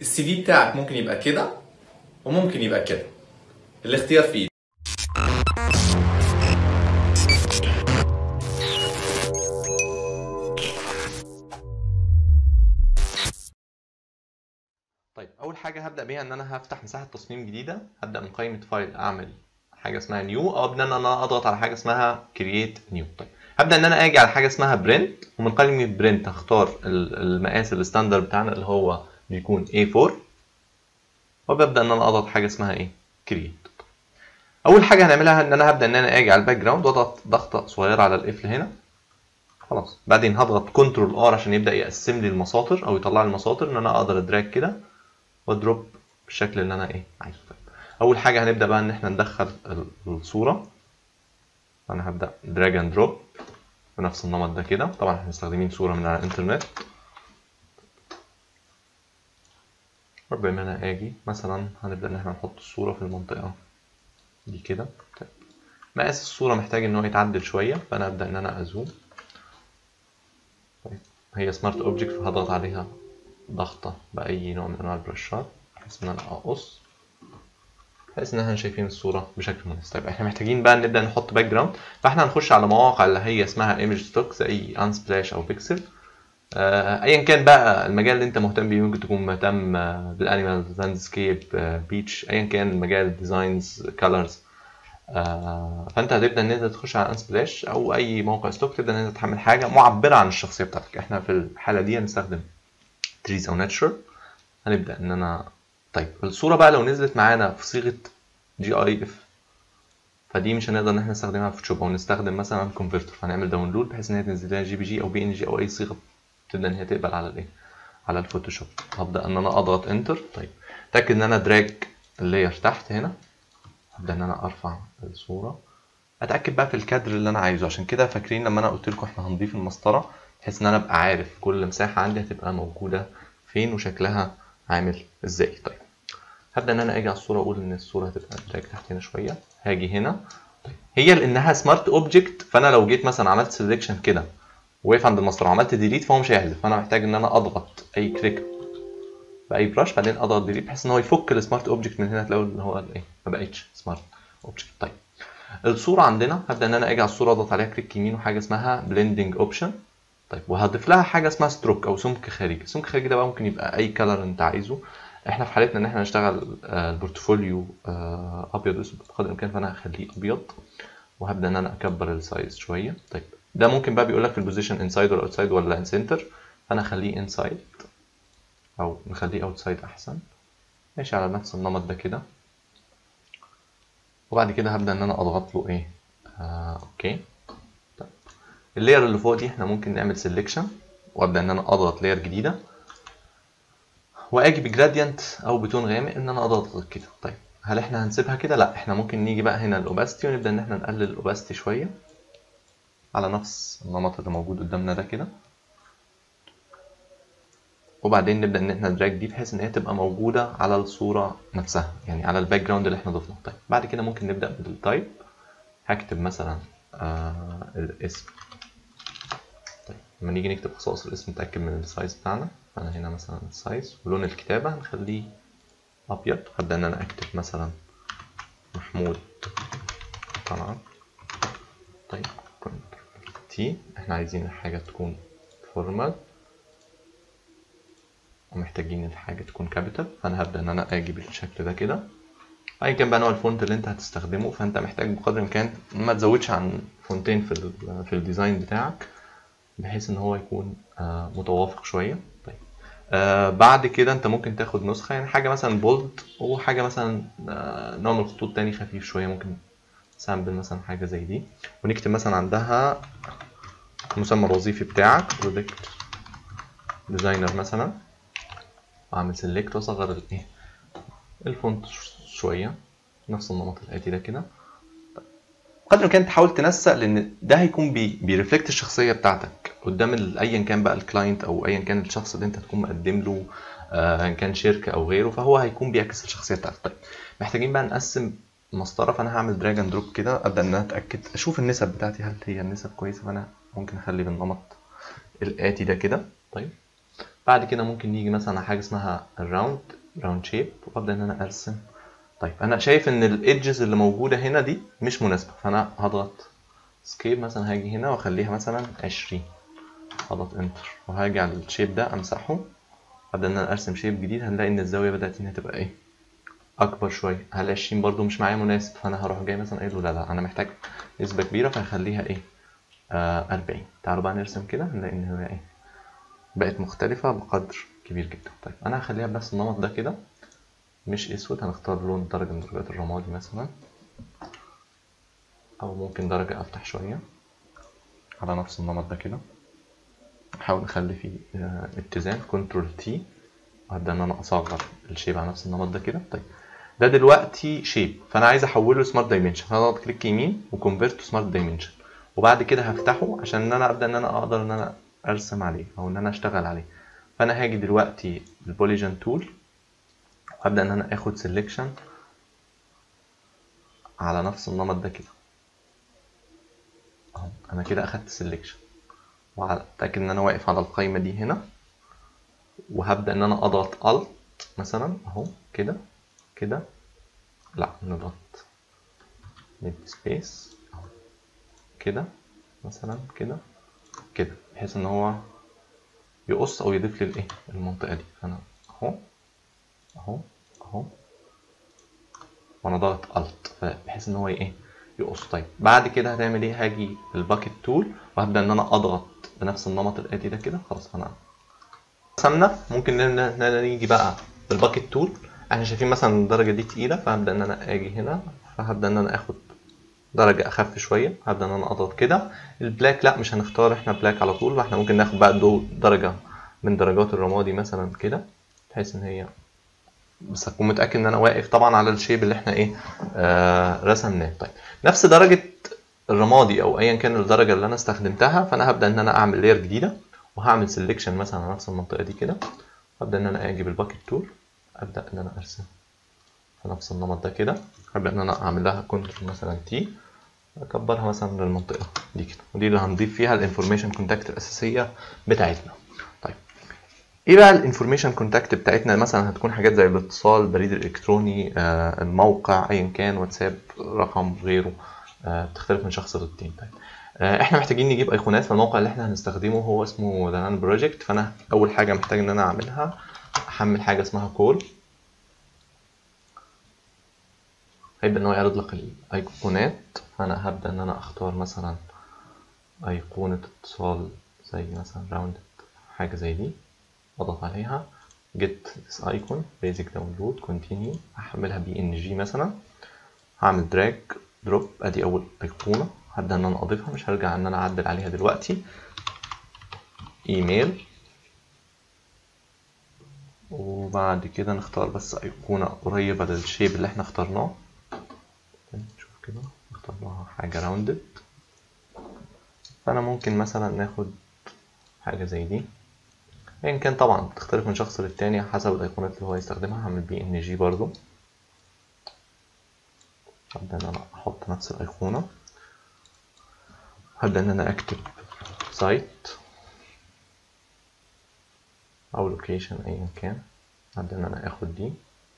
السي في بتاعك ممكن يبقى كده وممكن يبقى كده، الاختيار في ايدك. طيب اول حاجه هبدا بيها ان انا هفتح مساحه تصميم جديده. هبدا من قائمه فايل اعمل حاجه اسمها نيو، او ابدا ان انا اضغط على حاجه اسمها كرييت نيو. طيب هبدا ان انا اجي على حاجه اسمها برنت، ومن قائمه برنت هختار المقاس الستاندرد بتاعنا اللي هو بيكون A4، وببدا ان انا اضغط حاجه اسمها ايه كرييت. اول حاجه هنعملها ان انا هبدا ان انا اجي على الباك جراوند واضغط ضغطه صغيره على القفل هنا خلاص. بعدين هضغط كنترول ار عشان يبدا يقسم لي المساطر او يطلع لي المساطر، ان انا اقدر ادراج كده وادروب بالشكل اللي انا عايزه. طيب اول حاجه هنبدا بقى ان احنا ندخل الصوره. انا هبدا دراج اند دروب بنفس النمط ده كده. طبعا احنا مستخدمين صوره من على الانترنت. وابدا ان انا اجي مثلا هنبدا ان احنا نحط الصوره في المنطقه دي كده. طيب مقاس الصوره محتاج ان هو يتعدل شويه، فانا ابدا ان انا ازوم. طيب هي سمارت اوبجكت، فهضغط عليها ضغطه باي نوع من انواع البرشات بحيث ان انا اقص، بحيث ان احنا شايفين الصوره بشكل مناسب. طيب احنا محتاجين بقى نبدا نحط باك جراوند، فاحنا هنخش على مواقع اللي هي اسمها ايمج ستوك زي انسبلاش او بيكسل. ايا كان بقى المجال اللي انت مهتم بيه، ممكن تكون مهتم بالانيمال، لاندسكيب، بيتش، ايا كان المجال، ديزاينز، كالرز. فانت هتبدا ان انت تخش على انسبلاش او اي موقع ستوك، تبدا ان انت تحمل حاجه معبره عن الشخصيه بتاعتك. احنا في الحاله دي هنستخدم تريز او ناتشر. هنبدا ان انا طيب الصوره بقى لو نزلت معانا في صيغه GIF، فدي مش هنقدر ان احنا نستخدمها في فوتوشوب، او نستخدم مثلا كونفرتر، فهنعمل داونلود بحيث ان هي تنزل لنا JPG او PNG او اي صيغه تبدا ان هي تقبل على على الفوتوشوب. هبدا ان انا اضغط انتر. طيب اتاكد ان انا دراج اللاير تحت هنا. هبدا ان انا ارفع الصوره، اتاكد بقى في الكادر اللي انا عايزه. عشان كده فاكرين لما انا قلت لكم احنا هنضيف المسطره، بحيث ان انا ابقى عارف كل مساحه عندي هتبقى موجوده فين وشكلها عامل ازاي. طيب هبدا ان انا اجي على الصوره، اقول ان الصوره هتبقى دراج تحت هنا شويه. هاجي هنا. طيب هي لانها سمارت اوبجكت، فانا لو جيت مثلا عملت سيلكشن كده وقف عند المسطره وعملت ديليت فهو مش هيحذف، فانا محتاج ان انا اضغط اي كليك باي براش، بعدين اضغط ديليت بحيث ان هو يفك السمارت اوبجكت من هنا. تلاقوا ان هو ما بقتش سمارت اوبجكت. طيب الصوره عندنا هبدا ان انا اجي على الصوره اضغط عليها كليك يمين وحاجه اسمها بلندنج اوبشن. طيب وهضيف لها حاجه اسمها ستروك او سمك خارجي. السمك الخارجي ده بقى ممكن يبقى اي كلر انت عايزه. احنا في حالتنا ان احنا نشتغل البورتفوليو ابيض واسود بقدر الامكان، فانا هخليه ابيض وهبدا ان انا اكبر السايز شويه. طيب ده ممكن بقى بيقول لك في البوزيشن انسايد ولا اوتسايد ولا ان سنتر، فانا اخليه انسايد او نخليه اوتسايد احسن. ماشي على نفس النمط ده كده. وبعد كده هبدا ان انا اضغط له اوكي. طيب اللاير اللي فوق دي احنا ممكن نعمل سيلكشن، وابدا ان انا اضغط لاير جديده واجي بجراديانت او بتون غامق ان انا اضغط كده. طيب هل احنا هنسيبها كده؟ لا، احنا ممكن نيجي بقى هنا الاوباستي ونبدا ان احنا نقلل الاوباستي شويه على نفس النمط اللي موجود قدامنا ده كده. وبعدين نبدا ان احنا ندراج دي بحيث ان هي تبقى موجوده على الصوره نفسها، يعني على الباك جراوند اللي احنا ضفناه. طيب بعد كده ممكن نبدا بالتايب. هكتب مثلا الاسم. طيب لما نيجي نكتب خصائص الاسم نتاكد من السايز بتاعنا. فانا هنا مثلا السايز ولون الكتابه هنخليه ابيض. هبدا ان انا اكتب مثلا محمود طلعت. طيب تي احنا عايزين الحاجه تكون فورمال ومحتاجين الحاجه تكون كابيتال، فانا هبدا ان انا اجي بالشكل ده كده. ايا كان بقى نوع الفونت اللي انت هتستخدمه، فانت محتاج بقدر الامكان ما تزودش عن فونتين في الديزاين بتاعك بحيث ان هو يكون متوافق شويه. طيب بعد كده انت ممكن تاخد نسخه، يعني حاجه مثلا بولد وحاجه مثلا نوع من الخطوط تاني خفيف شويه، ممكن سامبل مثلا حاجه زي دي، ونكتب مثلا عندها المسمى الوظيفي بتاعك برودكت ديزاينر مثلا، واعمل سيلكت واصغر الفونت شويه نفس النمط الاتي ده كده. قدر الامكان تحاول تنسق، لان ده هيكون بيرفلكت الشخصيه بتاعتك قدام ايا كان بقى الكلاينت او ايا كان الشخص اللي انت هتكون مقدم له، ان كان شركه او غيره، فهو هيكون بيعكس الشخصيه بتاعتك. طيب محتاجين بقى نقسم مسطره، فانا هعمل دراج اند دروب كده. ابدا ان انا اتاكد اشوف النسب بتاعتي هل هي النسب كويسه، فانا ممكن اخلي بالنمط الاتي ده كده. طيب بعد كده ممكن نيجي مثلا على حاجه اسمها الراوند شيب، وابدا ان انا ارسم. طيب انا شايف ان الايدجز اللي موجوده هنا دي مش مناسبه، فانا هضغط سكيب مثلا، هاجي هنا واخليها مثلا 20، هضغط انتر وهاجي على الشيب ده امسحه، ابدا ان انا ارسم شيب جديد. هنلاقي ان الزاويه بدات انها تبقى ايه، اكبر شويه. هل 20 برضو مش معايا مناسب، فانا هروح جاي مثلا قايل له لا انا محتاج نسبه كبيره، فهخليها ايه 40. تعالوا بقى نرسم كده، هنلاقي ان هي ايه بقت مختلفه بقدر كبير جدا. طيب انا هخليها بنفس النمط ده كده، مش اسود، هنختار لون درجه من درجات الرمادي مثلا، او ممكن درجه افتح شويه على نفس النمط ده كده. نحاول نخلي فيه اتزان، كنترول تي، وهبدا ان انا اصغر الشيب على نفس النمط ده كده. طيب ده دلوقتي شيب، فانا عايز احوله لسمارت دايمنشن، فهضغط كليك يمين وكونفيرت تو سمارت دايمنشن، وبعد كده هفتحه عشان ان انا ابدا ان انا اقدر ان انا ارسم عليه او ان انا اشتغل عليه. فانا هاجي دلوقتي البوليجن تول، وهبدا ان انا اخد سيلكشن على نفس النمط ده كده اهو. انا كده اخدت سيلكشن، واتاكد ان انا واقف على القايمه دي هنا، وهبدا ان انا اضغط الت مثلا اهو كده كده، لا نضغط ميد سبيس كده مثلا كده كده، بحيث ان هو يقص او يضيف لي الايه المنطقه دي. فانا اهو اهو اهو، وانا ضغط الت بحيث ان هو ايه يقص. طيب بعد كده هتعمل ايه، هاجي الباكت تول وهبدا ان انا اضغط بنفس النمط الاتي ده كده. خلاص انا رسمنا. ممكن ان نيجي بقى بالباكت تول، احنا شايفين مثلا الدرجه دي تقيله، فهبدا ان انا اجي هنا، فهبدا ان انا اخد درجه اخف شويه، هبدا ان انا اضغط كده. البلاك لا مش هنختار احنا بلاك على طول، فاحنا ممكن ناخد بقى درجه من درجات الرمادي مثلا كده، بحيث ان هي بس اكون متاكد ان انا واقف طبعا على الشيب اللي احنا ايه رسمناه. طيب نفس درجه الرمادي او ايا كان الدرجه اللي انا استخدمتها، فانا هبدا ان انا اعمل لاير جديده، وهعمل سيلكشن مثلا على نفس المنطقه دي كده. هبدا ان انا اجي بالباكت تول، ابدا ان انا ارسم في نفس النمط ده كده. هبدا ان انا اعمل لها كنترول مثلا تي، اكبرها مثلا للمنطقه دي كده، ودي اللي هنضيف فيها الانفورميشن كونتاكت الاساسيه بتاعتنا. طيب ايه بقى الانفورميشن كونتاكت بتاعتنا؟ مثلا هتكون حاجات زي الاتصال، البريد الالكتروني، الموقع ايا كان، واتساب، رقم، غيره، بتختلف من شخص للتاني. طيب احنا محتاجين نجيب ايقونات، فالموقع اللي احنا هنستخدمه هو اسمه ذا نان بروجكت. فانا اول حاجه محتاج ان انا اعملها، احمل حاجه اسمها كول، هيبدا ان هو يعرض لك الايقونات. فانا هبدا ان انا اختار مثلا ايقونه اتصال زي مثلا راوند، حاجه زي دي، اضغط عليها get this icon basic download continue، هحملها PNG مثلا، هعمل drag drop، ادي اول ايقونه هبدا ان انا اضيفها، مش هرجع ان انا اعدل عليها دلوقتي. ايميل، وبعد كده نختار بس ايقونه قريبه للشيب اللي احنا اخترناه. نشوف كده، نختار لها حاجه راوندد، فانا ممكن مثلا ناخد حاجه زي دي، ايا كان طبعا بتختلف من شخص للتاني حسب الايقونات اللي هو يستخدمها. هعمل PNG برضو، هبدا ان انا احط نفس الايقونه، هبدا ان انا اكتب سايت او لوكيشن ايا كان، هبدا ان انا اخد دي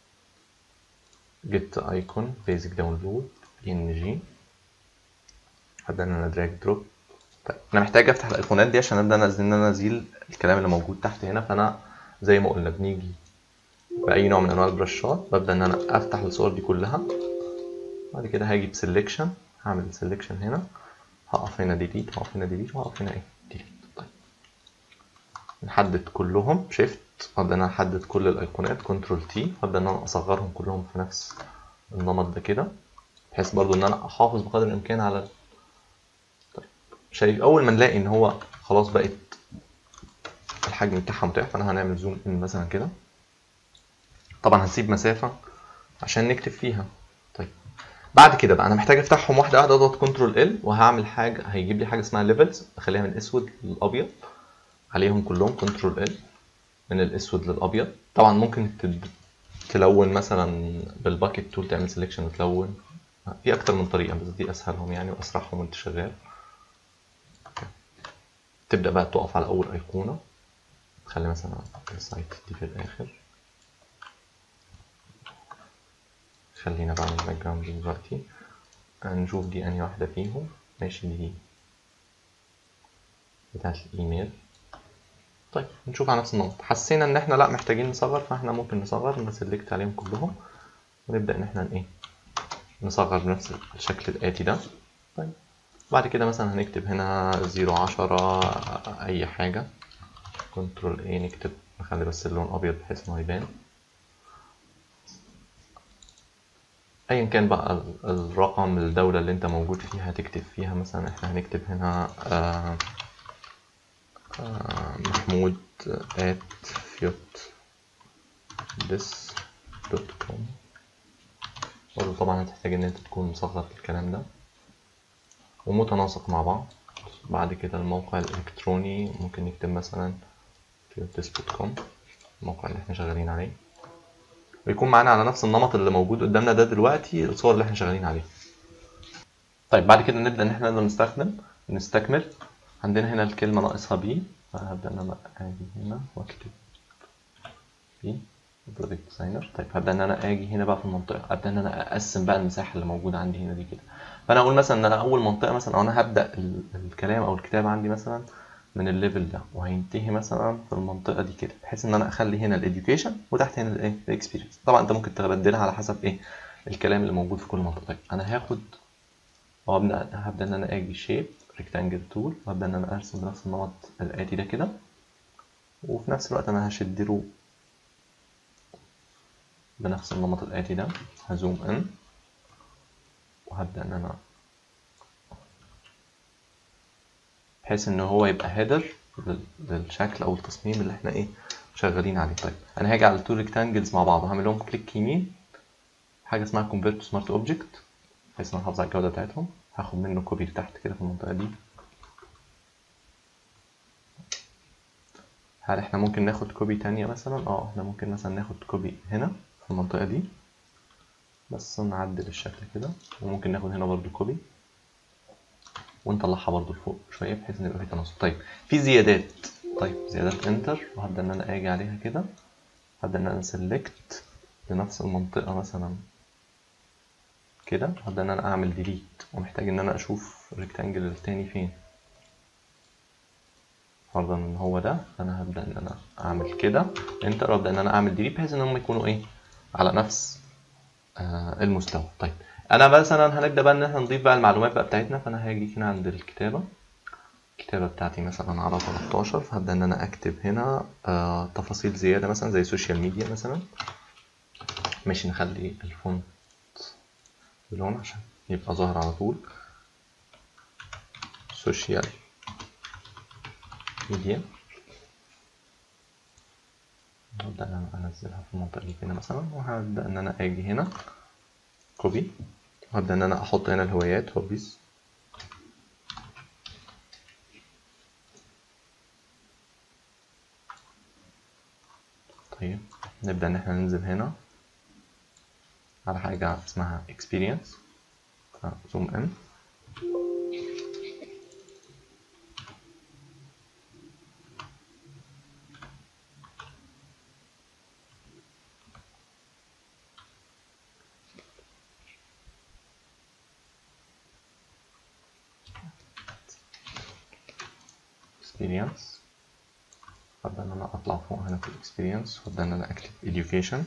get icon basic download PNG، هبدا ان انا drag drop. طيب انا محتاج افتح الايقونات دي عشان ابدا ان انا ازيل الكلام اللي موجود تحت هنا. فانا زي ما قلنا بنيجي باي نوع من انواع البرشات، ببدا ان انا افتح الصور دي كلها، بعد كده هاجي بسلكشن، هعمل سلكشن هنا، هقف هنا ديليت، هقف هنا ديليت، وهقف هنا ايه ديليت. طيب نحدد كلهم شيفت، هبدا ان انا احدد كل الايقونات كنترول تي، هبدا ان انا اصغرهم كلهم في نفس النمط ده كده، بحيث برضو ان انا احافظ بقدر الامكان على. طيب شايف اول ما نلاقي ان هو خلاص بقت الحجم بتاعها متاح، فانا هنعمل زوم ان مثلا كده. طبعا هنسيب مسافه عشان نكتب فيها. طيب بعد كده بقى انا محتاج افتحهم واحده واحده، اضغط كنترول ال، وهعمل حاجه هيجيب لي حاجه اسمها ليفلز، اخليها من الاسود للابيض عليهم كلهم، كنترول ال من الاسود للابيض. طبعا ممكن تلون مثلا بالباكت تول، تعمل سيلكشن وتلون، في اكتر من طريقه بس دي اسهلهم يعني واسرعهم وانت شغال. تبدا بقى تقف على اول ايقونه، خلي مثلا السايت دي في الاخر. خلينا بعمل باك جراوند دلوقتي. هنشوف دي انهي واحدة فيهم. ماشي، دي بتاعت الايميل. طيب نشوف على نفس النمط. حسينا ان احنا لا محتاجين نصغر، فاحنا ممكن نصغر، نسلكت عليهم كلهم ونبدأ ان احنا ايه نصغر بنفس الشكل الآتي ده. طيب بعد كده مثلا هنكتب هنا 010 اي حاجة، كنترول ايه نكتب، نخلي بس اللون ابيض بحيث انه يبان. ايا كان بقى الرقم، الدولة اللي انت موجود فيها هتكتب فيها. مثلا احنا هنكتب هنا محمود @fiyotbis.com. برضه طبعا هتحتاج ان انت تكون مصغر الكلام ده ومتناسق مع بعض. بعد كده الموقع الالكتروني ممكن نكتب مثلا fiyotbis.com، الموقع اللي احنا شغالين عليه، ويكون معانا على نفس النمط اللي موجود قدامنا ده دلوقتي الصور اللي احنا شغالين عليها. طيب بعد كده نبدأ ان احنا نستكمل. عندنا هنا الكلمة ناقصها بي، فهبدأ ان انا اجي هنا واكتب بي برودكت ديزاينر. طيب هبدأ ان انا اجي هنا بقى في المنطقة، ابدأ ان انا اقسم بقى المساحة اللي موجودة عندي هنا دي كده. فانا اقول مثلا ان انا اول منطقة مثلا، او انا هبدأ الكلام او الكتاب عندي مثلا من الليفل ده وهينتهي مثلا في المنطقة دي كده، بحيث ان انا اخلي هنا الاديوكيشن وتحت هنا الايه الاكسبيرينس. طبعا انت ممكن تبدلها على حسب ايه الكلام اللي موجود في كل منطقة. طيب انا هاخد هبدأ ان انا اجي شيب ريكتانجل تول، وهبدأ ان انا ارسم بنفس النمط الآتي ده كده، وفي نفس الوقت انا هشدله بنفس النمط الآتي ده. هزوم ان وهبدأ ان انا بحيث ان هو يبقى هيدر للشكل او التصميم اللي احنا ايه شغالين عليه. طيب انا هاجي على التو ريكتانجلز مع بعض وهعمل لهم كليك يمين، حاجه اسمها convert to smart object، بحيث ان انا احافظ على الجوده بتاعتهم. هاخد منه كوبي لتحت كده في المنطقه دي. هل احنا ممكن ناخد كوبي تانية مثلا؟ احنا ممكن مثلا ناخد كوبي هنا في المنطقه دي، بس نعدل الشكل كده. وممكن ناخد هنا برضو كوبي ونطلعها برضو لفوق شويه بحيث ان يبقى في تناسق. طيب في زيادات. طيب زيادات انتر، وهبدا ان انا اجي عليها كده، هبدا ان انا سيلكت لنفس المنطقه مثلا كده، هبدا ان انا اعمل ديليت، ومحتاج ان انا اشوف الريكتانجل التاني فين. فرضا ان هو ده، فانا هبدا ان انا اعمل كده انتر، وابدا ان انا اعمل ديليت بحيث ان هم يكونوا ايه على نفس المستوى. طيب انا مثلا هنبدا بقى ان احنا نضيف بقى المعلومات بقى بتاعتنا. فانا هاجي هنا عند الكتابه بتاعتي مثلا على 13، فهبدا ان انا اكتب هنا تفاصيل زياده مثلا زي سوشيال ميديا مثلا. ماشي، نخلي الفونت بلون عشان يبقى ظاهر على طول. سوشيال ميديا، هبدأ ان انا انزلها في المنطقة دي هنا مثلا، وهبدأ ان انا اجي هنا كوبي، وهبدأ ان انا احط هنا الهوايات هوبيز. طيب نبدأ ان احنا ننزل هنا على حاجة اسمها experience، زوم ان. experience، هبدأ ان انا اطلع فوق هنا في experience، وابدأ ان انا اكتب education.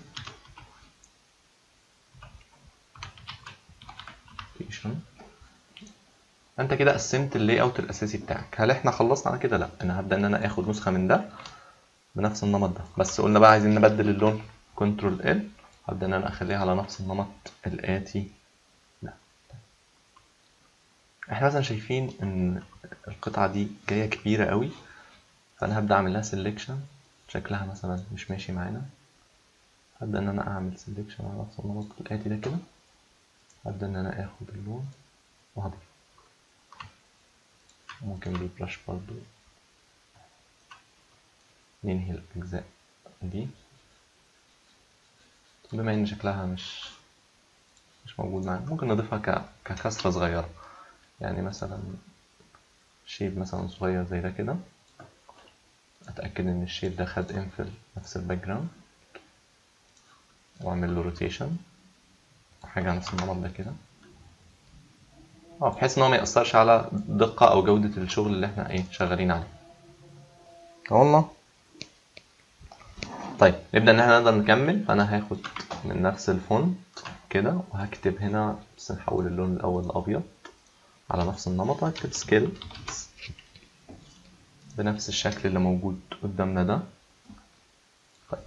انت كده قسمت اللاي اوت الاساسي بتاعك. هل احنا خلصنا على كده؟ لا، انا هبدأ ان انا اخد نسخة من ده بنفس النمط ده، بس قلنا بقى عايزين نبدل اللون، كنترول ال، هبدأ ان انا اخليها على نفس النمط الآتي ده. احنا مثلا شايفين ان القطعة دي جاية كبيرة قوي، فانا هبدأ اعمل لها سيلكشن، شكلها مثلا مش ماشي معانا. هبدأ ان انا اعمل سيلكشن على نفس النمط الآتي ده كده، هبدأ ان انا اخد اللون وهضيف، ممكن بالبرش برضو ننهي الاجزاء دي بما ان شكلها مش موجود معانا. ممكن نضيفها ككسرة صغيرة، يعني مثلا شيب مثلا صغير زي ده كده، اتاكد ان الشيب ده خد انفل نفس الباك جراوند، واعمل له روتيشن حاجه نفس النمط ده كده، بحيث ان هو ما ياثرش على دقه او جوده الشغل اللي احنا ايه شغالين عليه. والله طيب نبدا ان احنا نقدر نكمل. فانا هاخد من نفس الفونت كده وهكتب هنا، بس نحول اللون الاول لابيض على نفس النمط، هكتب سكيل بنفس الشكل اللي موجود قدامنا ده. طيب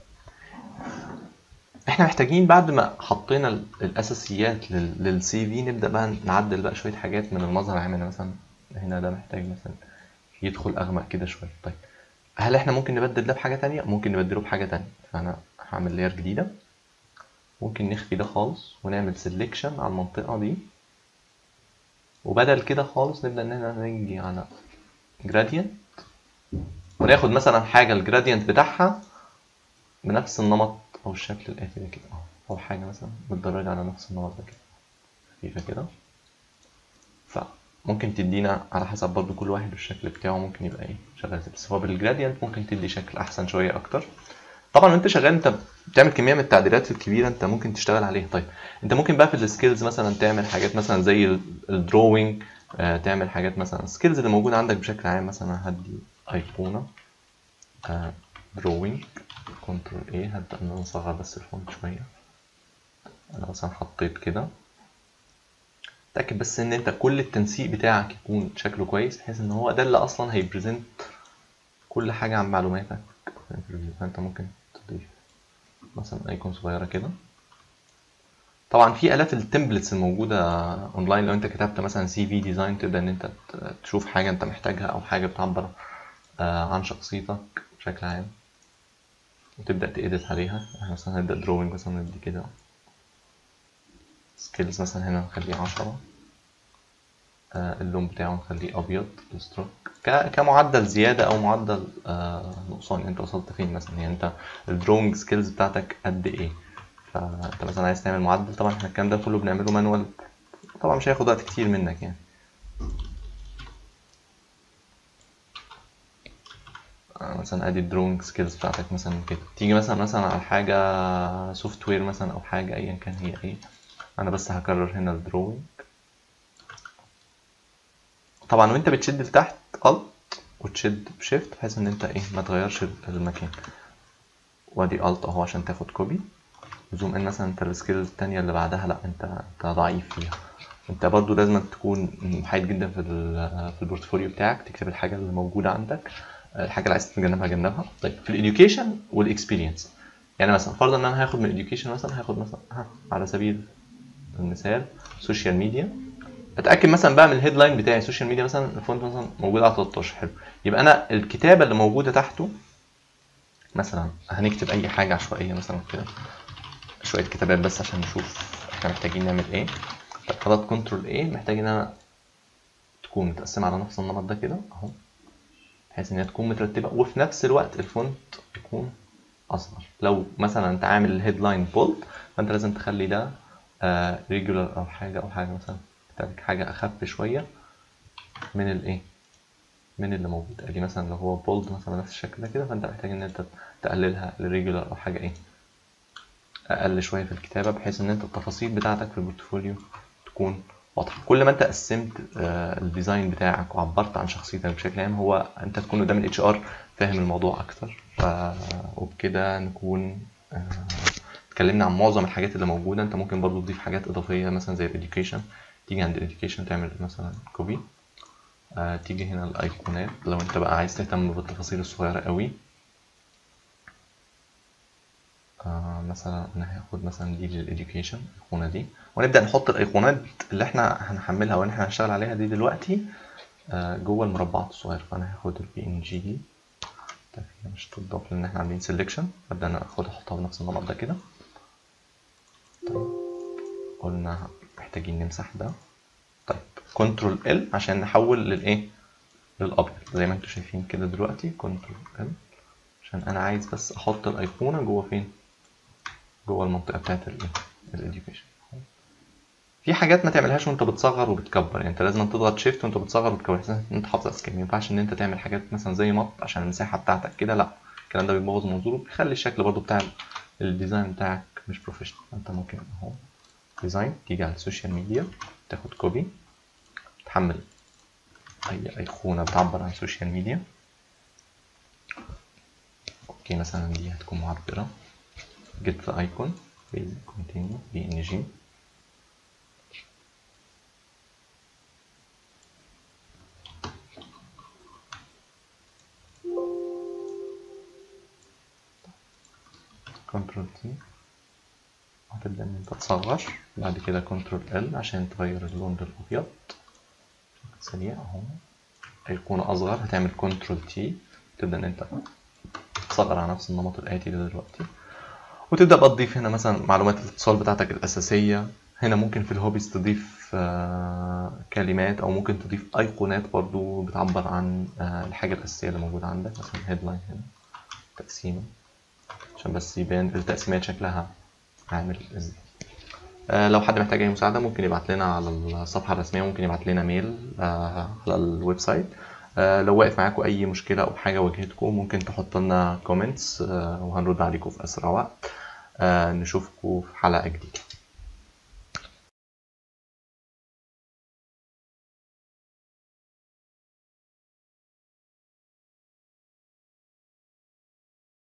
احنا محتاجين بعد ما حطينا الاساسيات للسي في نبدا بقى نعدل بقى شويه حاجات من المظهر العام. مثلا هنا ده محتاج مثلا يدخل اغمق كده شويه. طيب هل احنا ممكن نبدل ده بحاجه تانية؟ ممكن نبدله بحاجه تانية. فانا هعمل لاير جديده، ممكن نخفي ده خالص ونعمل سيلكشن على المنطقه دي، وبدل كده خالص نبدا ان احنا نيجي على جرادينت وناخد مثلا حاجه الجرادينت بتاعها بنفس النمط او الشكل الاتي ده كده، او حاجه مثلا متدرجه على نفس النمط ده كده خفيفه كده. فممكن تدينا على حسب برضو كل واحد والشكل بتاعه ممكن يبقى ايه شغال، بس هو بالجرادينت ممكن تدي شكل احسن شويه اكتر. طبعا وانت شغال انت بتعمل كميه من التعديلات الكبيره انت ممكن تشتغل عليها. طيب انت ممكن بقى في السكيلز مثلا تعمل حاجات مثلا زي الدروينج، تعمل حاجات مثلا السكيلز اللي موجوده عندك بشكل عام. مثلا هدي ايقونه دروينج كنترول ايه، هبدا ان انا اصغر بس الفونت شويه. انا مثلا حطيت كده، تاكد بس ان انت كل التنسيق بتاعك يكون شكله كويس، بحيث ان هو ده اللي اصلا هيبريزنت كل حاجه عن معلوماتك في الانترفيو. فانت ممكن تضيف مثلا ايقون صغيره كده. طبعا في الاف التمبلتس الموجوده اونلاين، لو انت كتبت مثلا سي في ديزاين تبدا ان انت تشوف حاجه انت محتاجها او حاجه بتعبر عن شخصيتك بشكل عام وتبدا تأديت عليها. احنا مثلا هنبدا دروينج مثلا ندي كده سكيلز مثلا هنا نخليه 10، اللون بتاعه نخليه ابيض، الستروك كمعدل زياده او معدل نقصان انت وصلت فين مثلا. يعني انت الدروينج سكيلز بتاعتك قد ايه، فانت مثلا عايز تعمل معدل. طبعا احنا الكلام ده كله بنعمله مانوال، طبعا مش هياخد وقت كتير منك يعني. مثلا ادي الدروينج سكيلز بتاعتك مثلا كده. تيجي مثلا على حاجه سوفت وير مثلا او حاجه ايا كان هي ايه، انا بس هكرر هنا الدروينج. طبعا وانت بتشد لتحت الت وتشد بشيفت بحيث ان انت ايه ما تغيرش المكان، وادي الت اهو عشان تاخد كوبي. زوم ان مثلا انت السكيل التانية اللي بعدها لا انت ضعيف فيها. انت برضو لازم تكون محايد جدا في البورتفوليو بتاعك، تكتب الحاجه اللي موجوده عندك، الحاجه اللي عايز تتجنبها جنبها. طيب في الاديوكيشن والاكسبيرينس، يعني مثلا فرضا ان انا هاخد من الاديوكيشن مثلا هاخد مثلا على سبيل المثال سوشيال ميديا. اتاكد مثلا بقى من الهيدلاين بتاعي سوشيال ميديا مثلا الفونت مثلا موجود على 13 حلو. يبقى انا الكتابه اللي موجوده تحته مثلا هنكتب اي حاجه عشوائيه مثلا كده، شويه كتابات بس عشان نشوف احنا محتاجين نعمل ايه. طب خلاص كنترول ايه، محتاج ان انا تكون متقسمه على نفس النمط ده كده اهو، بحيث ان هي تكون مترتبه وفي نفس الوقت الفونت يكون اصغر. لو مثلا انت عامل الهيدلاين بولد فانت لازم تخلي ده ريجولار او حاجه مثلا محتاج حاجه اخف شويه من الايه من اللي موجود. ادي مثلا لو هو بولد مثلا نفس الشكل ده كده، فانت محتاج ان انت تقللها لريجولار او حاجه ايه اقل شويه في الكتابه، بحيث ان انت التفاصيل بتاعتك في البورتفوليو تكون واضحه. كل ما انت قسمت الديزاين بتاعك وعبرت عن شخصيتك بشكل عام، هو انت تكون قدام الاتش ار فاهم الموضوع اكتر. وبكده نكون اتكلمنا عن معظم الحاجات اللي موجوده. انت ممكن برضو تضيف حاجات اضافيه مثلا زي الاديوكيشن، تيجي عند الاديوكيشن تعمل مثلا كوبي، تيجي هنا الايقونات لو انت بقى عايز تهتم بالتفاصيل الصغيره قوي. مثلا انا هاخد مثلا دي للإديوكيشن الايقونه دي، ونبدا نحط الايقونات اللي احنا هنحملها وان احنا هنشتغل عليها دي دلوقتي جوه المربعات الصغيره. فانا هاخد البي ان جي طيب هي مش تضاف لان احنا عاملين سيلكشن، ابدا انا اخدها احطها بنفس النمط ده كده. طيب قلنا محتاجين نمسح ده. طيب كنترول ال عشان نحول للايه للابيض زي ما انتم شايفين كده دلوقتي. كنترول ال عشان انا عايز بس احط الايقونه جوه فين، جوه المنطقه بتاعت الاديوكيشن. في حاجات ما تعملهاش وانت بتصغر وبتكبر، يعني انت لازم تضغط شيفت وانت بتصغر وبتكبر بحيث ان انت حافظ اسكان. ما ينفعش ان انت تعمل حاجات مثلا زي مط عشان المساحه بتاعتك كده، لا، الكلام ده بيبوظ المنظور وبيخلي الشكل برضو بتاع الديزاين بتاعك مش بروفيشنال. انت ممكن اهو ديزاين، تيجي على السوشيال ميديا، تاخد كوبي، تحمل اي ايقونه بتعبر عن السوشيال ميديا. اوكي مثلا دي هتكون معبره، جيت ذا ايكون بيزك كونتينيو بي ان جي. كنترول تي، هتبدأ ان انت تصغر، بعد كده كنترول ال عشان تغير اللون للابيض بشكل سريع اهو. ايقونة اصغر هتعمل كنترول تي، تبدأ ان انت تصغر على نفس النمط الآتي ده دلوقتي، وتبدأ بقى تضيف هنا مثلا معلومات الاتصال بتاعتك الأساسية. هنا ممكن في الهوبيز تضيف كلمات، أو ممكن تضيف أيقونات برضو بتعبر عن الحاجة الأساسية اللي موجودة عندك، مثلا هيدلاين هنا تقسيمة عشان بس يبان التقسيمات شكلها عامل ازاي. لو حد محتاج اي مساعده ممكن يبعت لنا على الصفحه الرسميه، ممكن يبعت لنا ميل على الويب سايت. لو واقف معاكم اي مشكله او حاجه واجهتكم ممكن تحط لنا كومنتس وهنرد عليكم في اسرع وقت. نشوفكم في حلقه جديده.